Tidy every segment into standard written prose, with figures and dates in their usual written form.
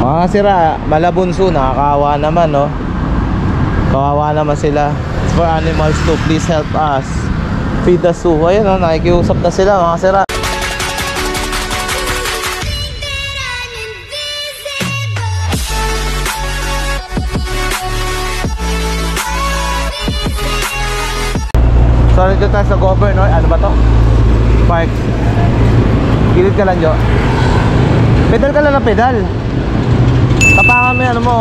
Mga sira, Malabunso, nakakawa naman, no? Kawawa naman sila. It's for animals to please help us feed the zoo. Ayun, no? Nakikiusap na sila, mga sira. So dito tayo sa Governor, ano ba to? Park. Gilid ka lang, Jo. Pedal ka lang na pedal. Tapangan mo yan, ano mo.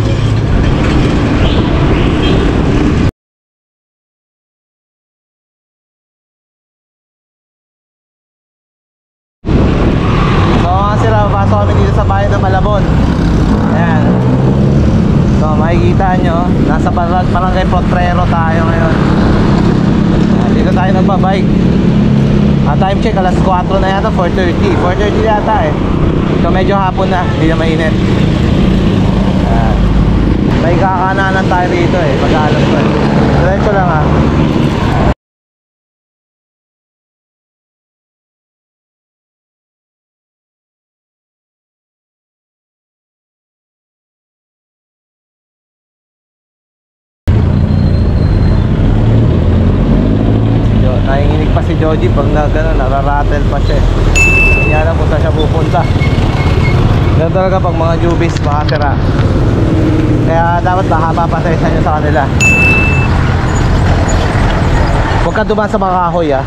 So mga sila, pasok kami dito sa bayan ng Malabon. Ayan. So makikita nyo, nasa Barangay Potrero tayo ngayon. Dito tayo nagbabike. Time check, alas 4 na yata, 4:30 yata eh. So medyo hapon na, hindi na mainit. May kakananan tayo rito eh, pag-alas ko. Diretso lang ha. Nanginginig pa si Joji pag nararattle pa siya. Hindi alam kung saan siya pupunta. Ganun talaga pag mga newbies, makasira. Kaya dapat mahaba pasensya nyo sa kanila. Huwag ka dumaan sa mga kahoy ha.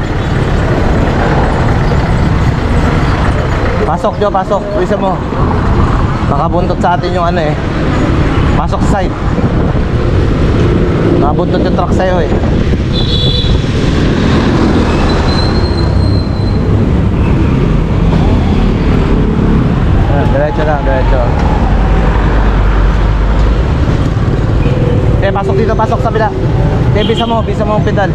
Pasok Jo, pasok. Uwisa mo. Nakabuntot sa atin yung ano eh. Pasok sa side. Nakabuntot yung truck sa'yo eh. Diretso lang, diretso. Okay, pasok dito, pasok sa bila. Okay, bisa mo ang pedal.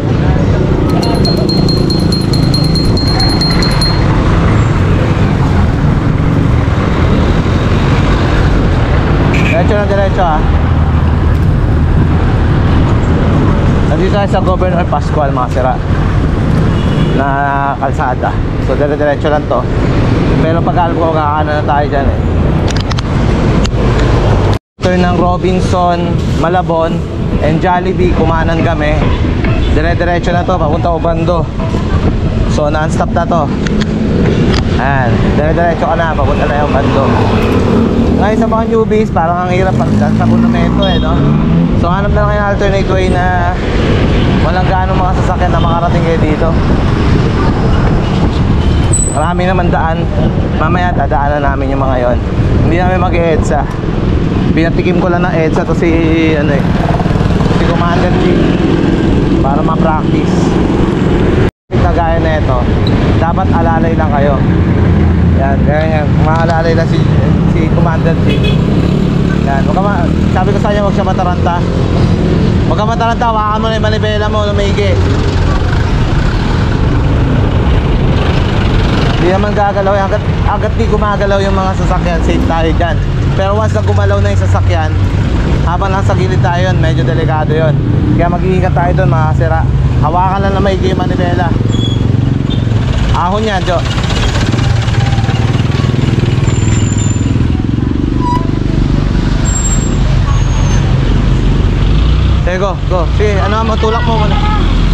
Diretso lang, diretso ha. Nandito tayo sa Governor Pascual, mga sira, na kalsada. So diretso lang to. Pero pag-alam ko makakaano na tayo dyan eh. Turn ng Robinson, Malabon and Jollibee, kumanan kami. Dire-diretso na to, papunta Obando. So non-stop na to. Ayan, dire-diretso ka na, papunta na yung Obando. Ngayon sa mga newbies, parang ang hirap sa monumento eh, no? So hanap na lang yung alternate way na walang gaano mga sasakyan na makarating kayo dito. Marami naman daan. Mamaya dadaanan namin yung mga yon. Hindi namin mag-EDSA. Pinatikim ko lang ng EDSA to si ano eh, si Commander G, para ma-practice. Kagaya na ito, dapat alalay lang kayo. Yan, ganyan. Maalalay lang si Commander G. Yan, sabi ko sa kanya, huwag siya mataranta. Huwag ka mataranta, hawakan mo na yung manibela mo, lumigi. Hindi naman gagalaw yan. Agad di gumagalaw yung mga sasakyan, safe tayo dyan. Pero once na gumalaw na yung sasakyan, habang nasa gilid tayo yun, medyo delikado yun. Kaya mag-iingat tayo doon, makasira. Hawakan lang na maigi yung manibela. Ahon yan, Jo. Sige, go. Sige, ano mo, tulak mo muna.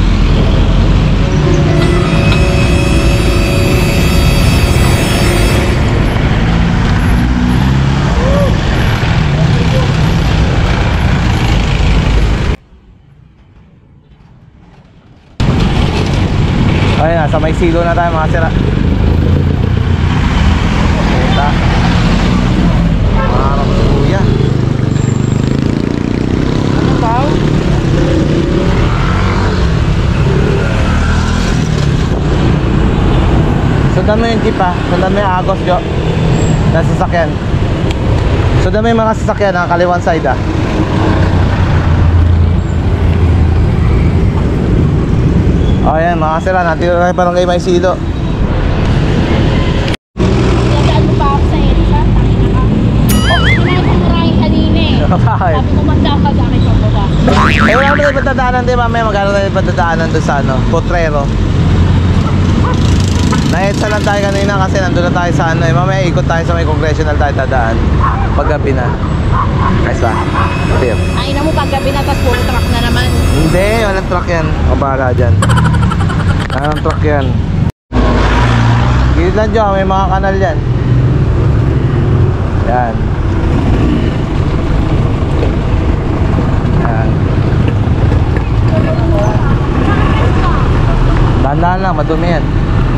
Ayun, nasa may silo na tayo, mga sira. Puta. Marang kuya. Ano tao? Sundan mo yung jeep ha. Sundan mo yung Agos, Jo. Nasa sasakyan. Sundan mo yung mga sasakyan ha, kaliwan side ha. O yan, mga sira, natiro tayo parang kayo may silo. Nagdaan mo pa ako sa EDSA, tangin na ka. Kinahin ko maraming kanina eh. Bakit? Sabi ko magdaka sa akin pababa. Eh wala mo na ipadadaanan din mamaya, magkano na ipadadaanan doon sa ano, Potrero. Na-EDSA lang tayo kanina kasi nandun na tayo sa ano eh. Mamaya ikot tayo sa may congressional tayo tadaan. Paggabi na. Guys ba? Tip. Ay na mo paggabi na, tapos puro truck na naman. Hindi, walang truck yan. Kabaga dyan. Walang truck yan. Gilid lang dyan, may mga kanal yan. Yan. Yan. Dahan-dahan lang, madumi yan.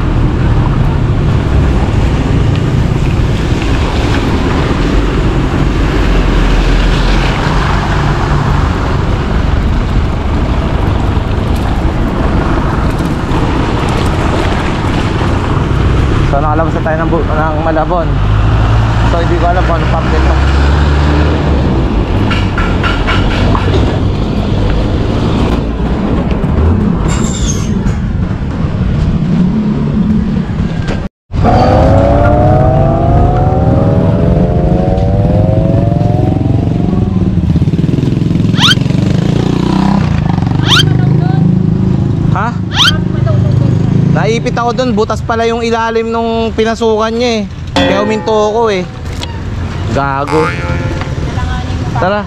So nakalabas na tayo ng Malabon. So hindi ko alam kung ano pump nito. Ha? Naipit ako dun, butas pala yung ilalim nung pinasukan niya eh. Kaya uminto ako eh. Gago. Tara.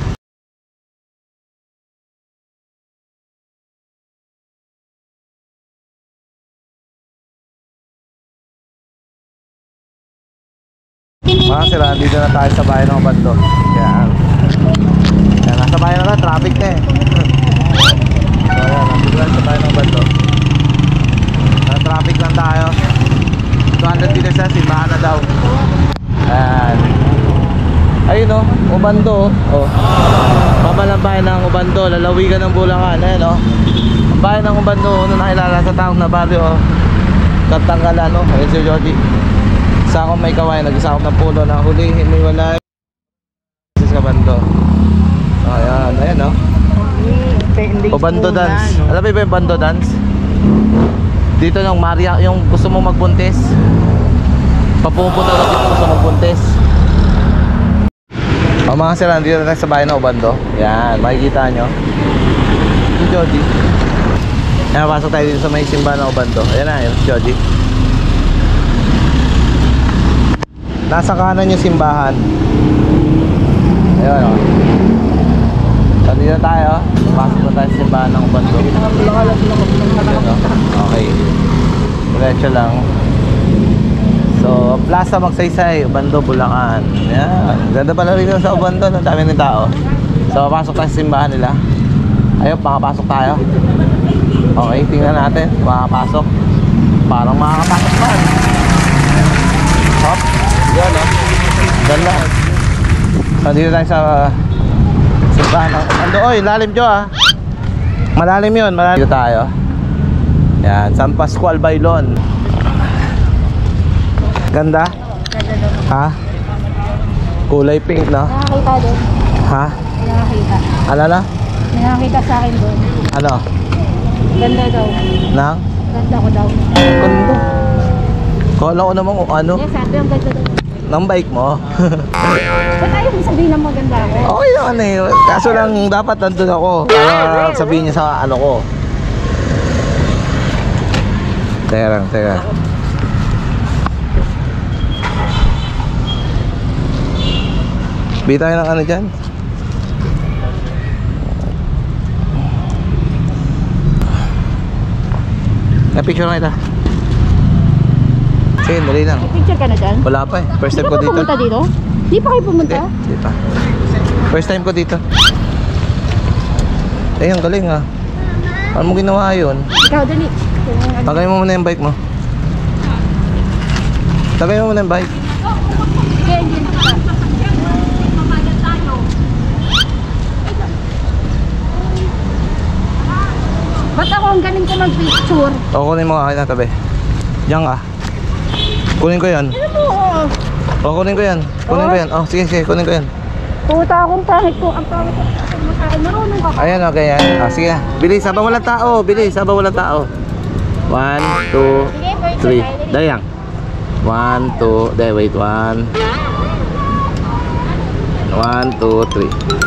Mga sila, dito na tayo sa bayan ng Bando. Yan. Yan, nasa bayan na lang, traffic na eh. So yan, nandito na sa bayan ng Bando. Traffic lang tayo. 200 meters na, simbahan na daw. Ayan. Ayun o, Ubando o. Pamalang bayan ng Ubando, lalawigan ng Bulacan. Ayan o. Ang bayan ng Ubando, ano nakilala sa taong na baryo o. Katanggalan o. Ayun si Jody. Isa akong may kawain, nag-isa akong ng pulo na huli, hindi wala. Sa Ubando. Ayan, ayan o. Ubando dance. Alam mo ba yung Ubando dance? Dito yung Maria, yung gusto mo magbuntis. Papupunta ka dito gusto magbuntis. O mga sila, nandito na sa bayan ng Ubando. Yan, makikita nyo. Si Jody. Yan, pasok tayo dito sa may simbahan ng Ubando. Ayan na, yun si Jody. Nasa kanan yung simbahan. Ayan o. So dito tayo. Pasok na tayo sa simbahan ng Ubando. Okay. Diretso lang. So, Plaza Magsaysay, Ubando, Bulacan. Yan. Ganda pala rin sa Ubando. Ang dami ng tao. So, pasok tayo sa simbahan nila. Ayun, makapasok tayo. Okay, tingnan natin. Makapasok. Parang makakapasok pa. Hop. Yan, oh. Ganda. So, dito tayo sa simbahan ng Ubando. Oy, lalim dyo ah. Malalim yun. Malalim. Dito tayo. Yan, San Pascual Bailon. Ganda? Ha? Kulay pink, no? Nakakita doon. Ha? Nakakita. Ano na? Nakakita sa akin doon. Ano? Ganda daw. Nang? Ganda ko daw. Ganda. Kala ko naman kung ano. Yes, sabi ang ganda daw. Nang bike mo? Ba't ayaw mo sabihin na maganda ako? Okay naman eh. Kaso lang dapat nandun ako. Para sabihin niya sa ano ko. Teka lang, teka. Bili tayo ng ano dyan? Na-picture lang ito. Sige, dali lang. Picture ka na dyan? Wala pa eh. First time ko Hindi dito. pa pumunta dito? Hindi pa kayo pumunta? Hindi pa. First time ko dito. Eh, ang galing ah. Paano mo ginawa yun? Ikaw, dali. Tagay mo muna yung bike mo. Tagay mo muna yung bike. Sige, hindi na kita. Ba't ako ang galing ko mag-picture? O, kunin mo akin na tabi. Diyan ka. Kunin ko yan. Ano mo? O, kunin ko yan. Kunin ko yan. O, sige, sige, kunin ko yan. Puta akong pangit ko. Ang pangit ko. Marunong ka. Ayan, okay yan. Ah, sige. Bilis, habang walang tao. Bilis, habang walang tao. 1, 2, 3. Dali lang. 1, 2. Dahil, wait. 1, 2, 3.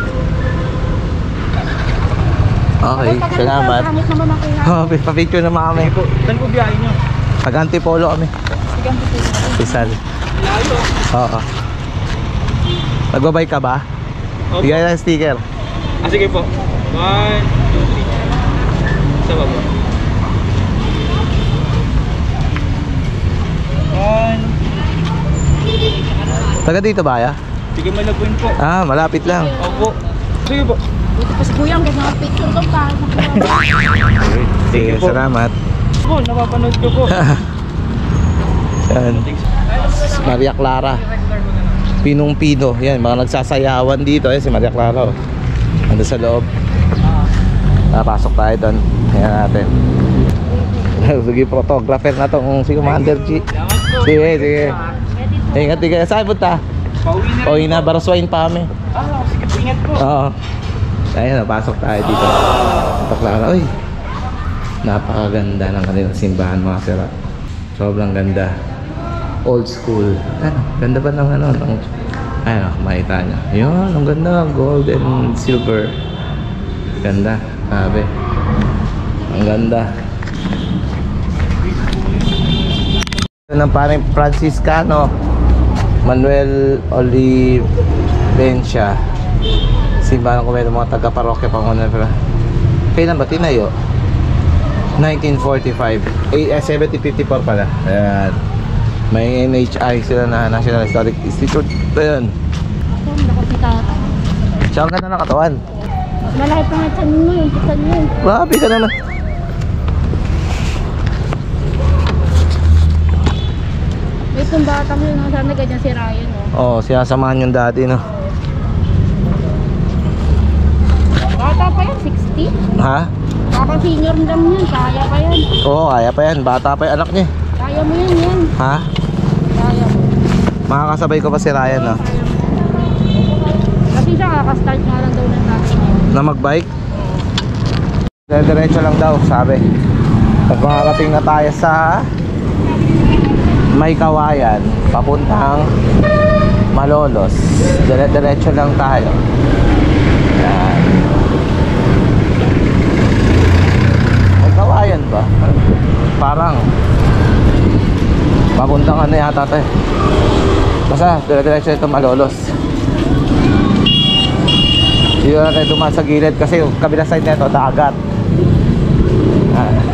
Okay, salamat. Pangit naman ako yan. Oh, pa-picture naman kami. Saan po biyahe nyo? Taga-Antipolo kami. Sigang puti. Rizal. Layo. Oo. Nagbabay ka ba? Opo. Bigay ng sticker. Sige po. 1, 2, 3. Sa baba. 1. Taga dito ba ya? Sige, Malabuin po. Ah, malapit lang. Opo. Sige po. Buti pa si Kuya, ang ganda ng picture ko pa. Sige, po. salamat. Po, napapanood ko po. Yan. Maria Clara. Pinong-pino. Yan, mga nagsasayawan dito. Yan si Maria Clara. Oh. Ando sa loob. Napasok tayo doon. Yan natin. Sige, photographer na to. Si Commander G. Sige, sige. Ingat, ingat. Saan punta? Pauwi na. Baraswain pa kami. Ah, sige po. Ingat po. Oo. Ayun, napasok tayo dito. Maria Clara. Uy. Napakaganda ng kanilang simbahan, mga sira. Sobrang ganda. Old school. Ano, ganda ba ng ano? Ayun, makita nyo. Yun, ang ganda. Gold and silver. Ganda. Sabi. Ang ganda. Ito ng parang Franciscano. Manuel Olivencia. Simbahan ko ng mga taga-parokya Pangunan. Kailan ba tinayo? 1945. 7054 pala. Ayan. May NHI sila na National Historic Institute. Ito yun. Ako, ako si tata. Siya ang ganda ng katawan. Malaki pa nga chan mo, yung putan mo. Grabe ka naman. May itong batang yun, sana ganyan si Ryan, no? Oo, sinasamahan yung dati, no? Bata pa yan, 60? Ha? Baka senior lang yan, kaya pa yan. Oo, kaya pa yan. Bata pa yung anak niya. Kaya mo yan, yan. Ha? Kaya mo. Makakasabay ko pa si Ryan, no? Kasi siya kakastart nga lang daw ng dati niya. Na magbike? Diretso lang daw, sabi. Pag makarating na tayo sa May Kawayan, papuntang Malolos. Diretso lang tayo. Yan. May Kawayan ba? Parang papuntang ano yata tayo. Basta, diretso ito Malolos. Dito na tayo dumaan sa gilid kasi yung kabila side nito dagat.